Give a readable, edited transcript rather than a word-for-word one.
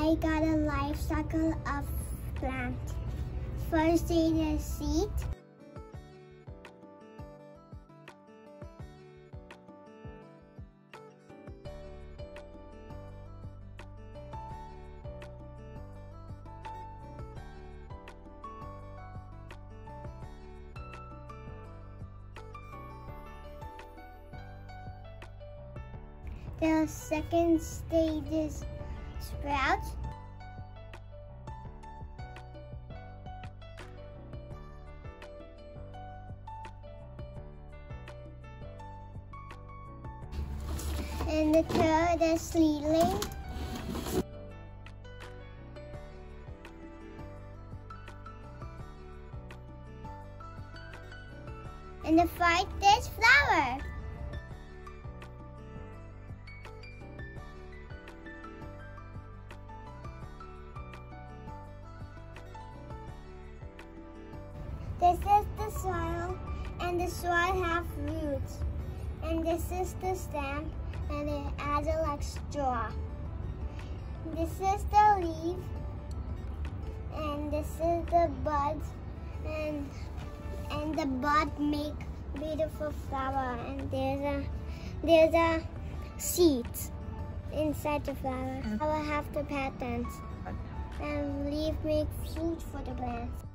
I got a life cycle of plant. First is the seed. The second stage is sprout. And the third is seedling. And the fourth is flower. This is the soil, and the soil have roots. And this is the stem, and it adds like straw. This is the leaf, and this is the bud, and the bud make beautiful flower. And there's a seeds inside the flower. Flower have the patterns, and leaf make food for the plants.